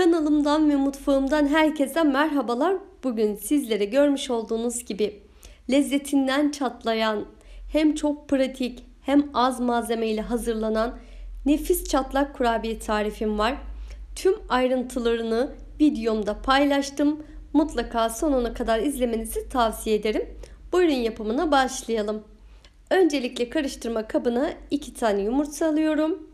Kanalımdan ve mutfağımdan herkese merhabalar. Bugün sizlere görmüş olduğunuz gibi lezzetinden çatlayan, hem çok pratik hem az malzemeyle hazırlanan nefis çatlak kurabiye tarifim var. Tüm ayrıntılarını videomda paylaştım. Mutlaka sonuna kadar izlemenizi tavsiye ederim. Buyurun yapımına başlayalım. Öncelikle karıştırma kabına 2 tane yumurta alıyorum.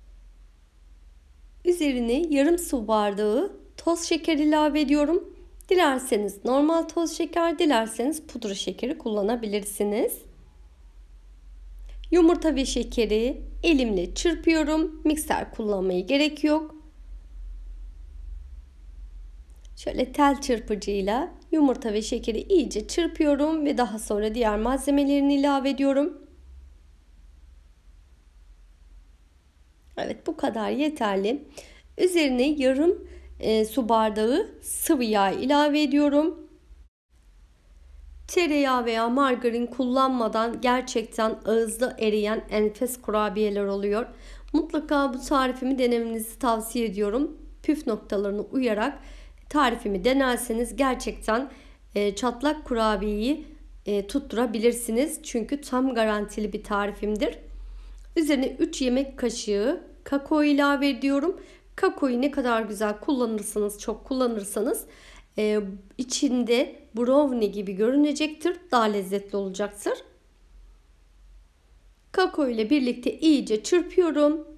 Üzerine yarım su bardağı toz şeker ilave ediyorum. Dilerseniz normal toz şeker, dilerseniz pudra şekeri kullanabilirsiniz. Yumurta ve şekeri elimle çırpıyorum. Mikser kullanmaya gerek yok. Şöyle tel çırpıcıyla yumurta ve şekeri iyice çırpıyorum ve daha sonra diğer malzemelerini ilave ediyorum. Evet, bu kadar yeterli. Üzerine yarım su bardağı sıvı yağ ilave ediyorum. Tereyağı veya margarin kullanmadan gerçekten ağızda eriyen enfes kurabiyeler oluyor. Mutlaka bu tarifimi denemenizi tavsiye ediyorum. Püf noktalarını uyarak tarifimi denerseniz gerçekten çatlak kurabiyeyi tutturabilirsiniz. Çünkü tam garantili bir tarifimdir. Üzerine 3 yemek kaşığı kakao ilave ediyorum. Kakaoyu ne kadar güzel kullanırsanız, çok kullanırsanız içinde brownie gibi görünecektir. Daha lezzetli olacaktır. Kakao ile birlikte iyice çırpıyorum.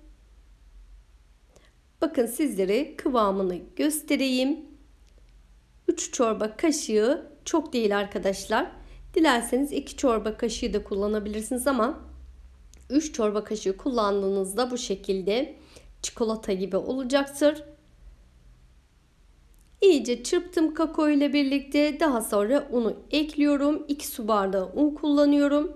Bakın sizlere kıvamını göstereyim. 3 çorba kaşığı, çok değil arkadaşlar. Dilerseniz 2 çorba kaşığı da kullanabilirsiniz ama 3 çorba kaşığı kullandığınızda bu şekilde çikolata gibi olacaktır. İyice çırptım kakao ile birlikte. Daha sonra unu ekliyorum. 2 su bardağı un kullanıyorum.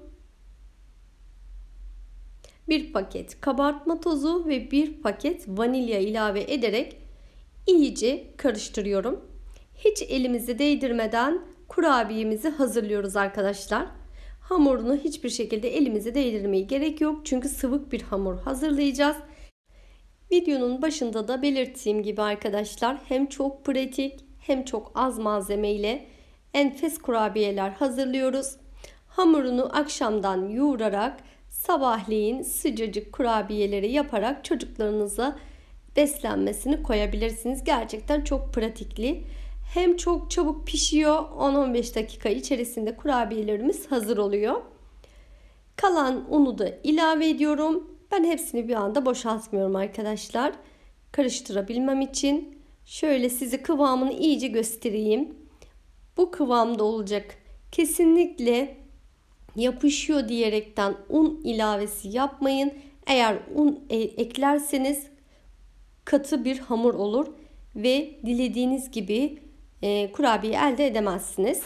1 paket kabartma tozu ve 1 paket vanilya ilave ederek iyice karıştırıyorum. Hiç elimizi değdirmeden kurabiyemizi hazırlıyoruz arkadaşlar. Hamurunu hiçbir şekilde elimize değdirmeye gerek yok. Çünkü sıvık bir hamur hazırlayacağız. Videonun başında da belirttiğim gibi arkadaşlar, hem çok pratik hem çok az malzemeyle enfes kurabiyeler hazırlıyoruz. Hamurunu akşamdan yoğurarak sabahleyin sıcacık kurabiyeleri yaparak çocuklarınıza beslenmesini koyabilirsiniz. Gerçekten çok pratikli. Hem çok çabuk pişiyor. 10-15 dakika içerisinde kurabiyelerimiz hazır oluyor. Kalan unu da ilave ediyorum. Ben hepsini bir anda boşaltmıyorum arkadaşlar. Karıştırabilmem için şöyle size kıvamını iyice göstereyim. Bu kıvamda olacak. Kesinlikle yapışıyor diyerekten un ilavesi yapmayın. Eğer un eklerseniz katı bir hamur olur ve dilediğiniz gibi kurabiye elde edemezsiniz.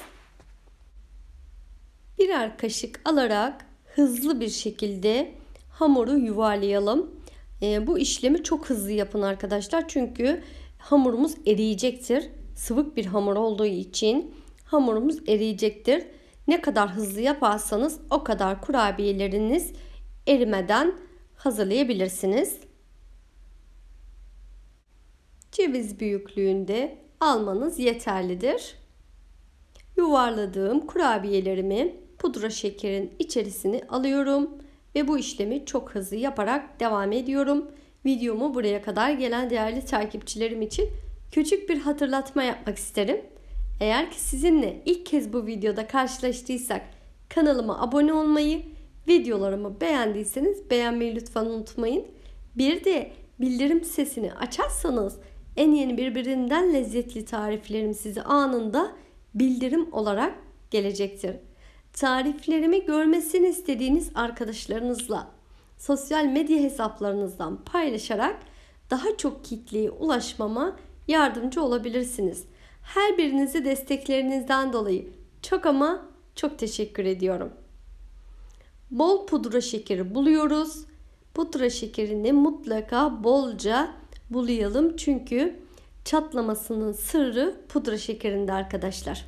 Birer kaşık alarak hızlı bir şekilde hamuru yuvarlayalım. Bu işlemi çok hızlı yapın arkadaşlar. Çünkü hamurumuz eriyecektir. Sıvık bir hamur olduğu için hamurumuz eriyecektir. Ne kadar hızlı yaparsanız o kadar kurabiyeleriniz erimeden hazırlayabilirsiniz. Ceviz büyüklüğünde almanız yeterlidir. Yuvarladığım kurabiyelerimi pudra şekerin içerisine alıyorum ve bu işlemi çok hızlı yaparak devam ediyorum. Videomu buraya kadar gelen değerli takipçilerim için küçük bir hatırlatma yapmak isterim. Eğer ki sizinle ilk kez bu videoda karşılaştıysak kanalıma abone olmayı, videolarımı beğendiyseniz beğenmeyi lütfen unutmayın. Bir de bildirim sesini açarsanız en yeni birbirinden lezzetli tariflerim size anında bildirim olarak gelecektir. Tariflerimi görmesini istediğiniz arkadaşlarınızla sosyal medya hesaplarınızdan paylaşarak daha çok kitleye ulaşmama yardımcı olabilirsiniz. Her birinizi desteklerinizden dolayı çok ama çok teşekkür ediyorum. Bol pudra şekeri buluyoruz. Pudra şekerini mutlaka bolca bulayalım. Çünkü çatlamasının sırrı pudra şekerinde arkadaşlar.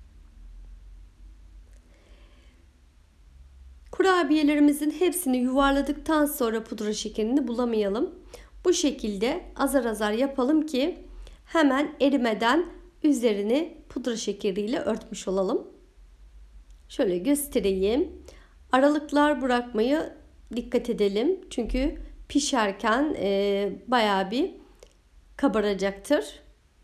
Kurabiyelerimizin hepsini yuvarladıktan sonra pudra şekerini bulamayalım. Bu şekilde azar azar yapalım ki Hemen erimeden üzerini pudra şekeriyle örtmüş olalım. Şöyle göstereyim. Aralıklar bırakmayı dikkat edelim. Çünkü pişerken bayağı bir kabaracaktır.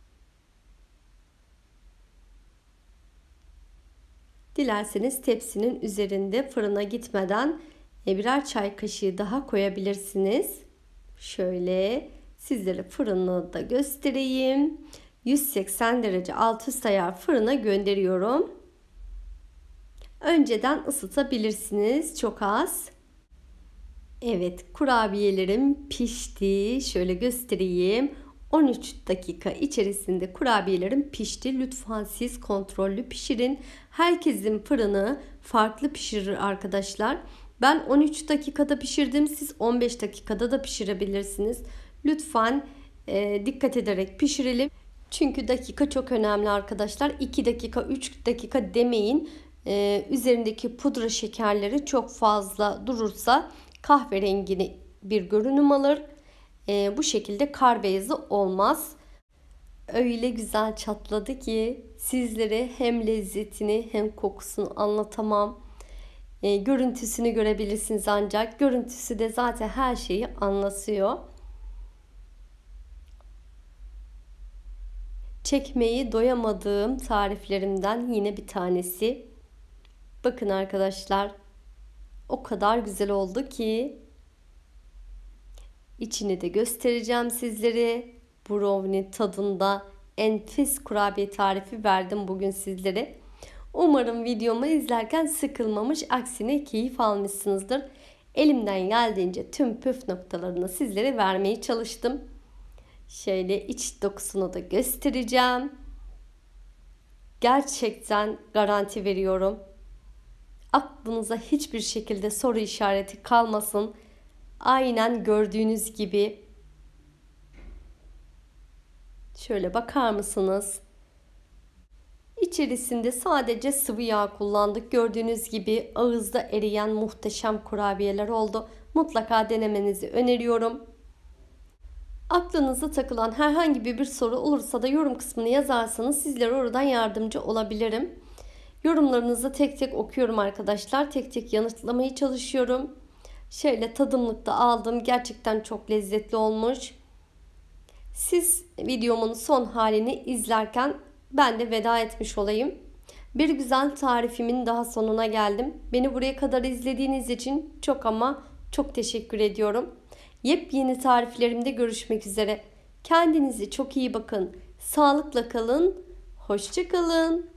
Dilerseniz tepsinin üzerinde fırına gitmeden birer çay kaşığı daha koyabilirsiniz. Şöyle sizlere fırını da göstereyim. 180 derece alt üst ayar fırına gönderiyorum. Önceden ısıtabilirsiniz çok az. Evet, kurabiyelerim pişti. Şöyle göstereyim. 13 dakika içerisinde kurabiyelerim pişti. Lütfen siz kontrollü pişirin. Herkesin fırını farklı pişirir arkadaşlar. Ben 13 dakikada pişirdim. Siz 15 dakikada da pişirebilirsiniz. Lütfen dikkat ederek pişirelim. Çünkü dakika çok önemli arkadaşlar. 2 dakika, 3 dakika demeyin. Üzerindeki pudra şekerleri çok fazla durursa kahverengini bir görünüm alır. Bu şekilde kar beyazı olmaz. Öyle güzel çatladı ki sizlere hem lezzetini hem kokusunu anlatamam. Görüntüsünü görebilirsiniz ancak. Görüntüsü de zaten her şeyi anlatıyor. Çekmeyi doyamadığım tariflerimden yine bir tanesi. Bakın arkadaşlar, o kadar güzel oldu ki içini de göstereceğim sizlere. Brownie tadında enfes kurabiye tarifi verdim bugün sizlere. Umarım videomu izlerken sıkılmamış, aksine keyif almışsınızdır. Elimden geldiğince tüm püf noktalarını sizlere vermeye çalıştım. Şöyle iç dokusunu da göstereceğim. Gerçekten garanti veriyorum. Aklınıza hiçbir şekilde soru işareti kalmasın. Aynen gördüğünüz gibi. Şöyle bakar mısınız? İçerisinde sadece sıvı yağ kullandık. Gördüğünüz gibi ağızda eriyen muhteşem kurabiyeler oldu. Mutlaka denemenizi öneriyorum. Aklınıza takılan herhangi bir soru olursa da yorum kısmına yazarsanız sizlere oradan yardımcı olabilirim. Yorumlarınızı tek tek okuyorum arkadaşlar. Tek tek yanıtlamaya çalışıyorum. Şöyle tadımlık da aldım. Gerçekten çok lezzetli olmuş. Siz videomun son halini izlerken ben de veda etmiş olayım. Bir güzel tarifimin daha sonuna geldim. Beni buraya kadar izlediğiniz için çok ama çok teşekkür ediyorum. Yepyeni tariflerimde görüşmek üzere. Kendinize çok iyi bakın. Sağlıkla kalın. Hoşça kalın.